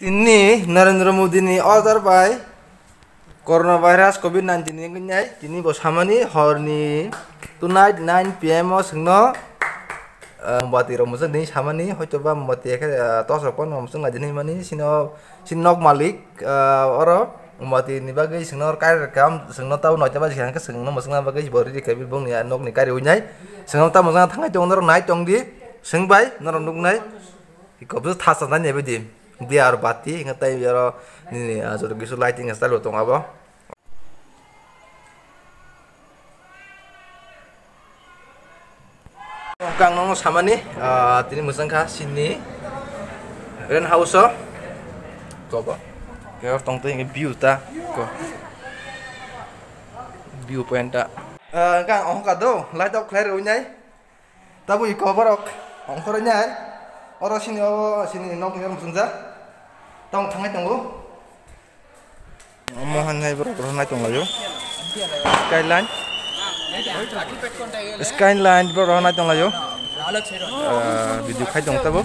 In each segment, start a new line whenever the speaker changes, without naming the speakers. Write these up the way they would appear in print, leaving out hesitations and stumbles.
Ini Narendra Modi ni order by coronavirus COVID-19 ni kenyai kini bos hamani horni tonight 9 PM sengno membati romusan ni hamani hocoba membati ke tosopon romusan ngajeni mani sinok malik oro membati ni bagai sengno kai rekam sengno tahu nocoba siang ke sengno musang bagai bori di kabil bong ni anok ni kari unyai sengno tahu musang thangai jong nor nai jong di sengbai noronduk nai ikobus thasan ni bedim biar bati ngatai biar ini sudah gisu lighting style utong apa kang nong sama nih tini musangka sini ren house coba kayak tong tuh view ta kok view point ta kang ong kado light up clear unyai tabu iko barok ong kornya orang sini nok yang musangka tong thangai tonggo mohan hai bro nai tong layo skyline bro nai tong layo video khai tong tabo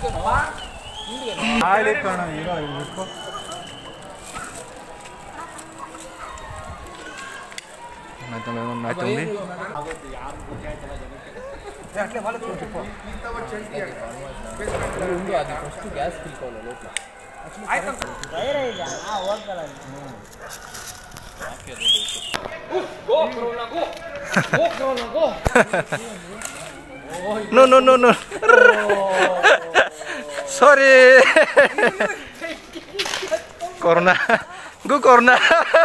nai tong ni No. Sorry. Corona. Go corona.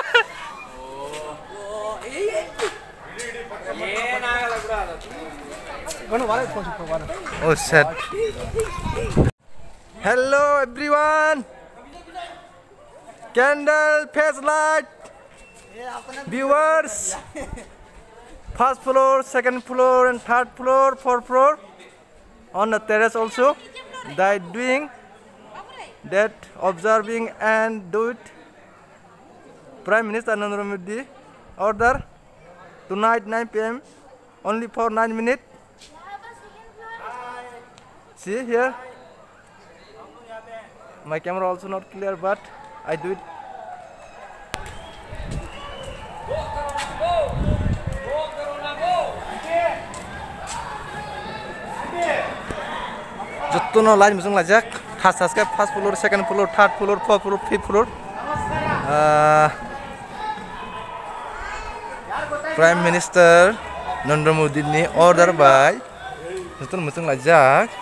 Oh sad. Hello everyone. Candle, face light, viewers, first floor, second floor, and third floor, fourth floor, on the terrace also. They doing that, observing and do it. Prime Minister Narendra Modi order tonight 9 PM, only for 9 minutes. See here, my camera also not clear, but I do it. Jotono line musung lajak, khas ke first floor, second floor, third floor, fourth floor, fifth floor. Prime Minister Narendra Modi ni order by jotono musung lajak.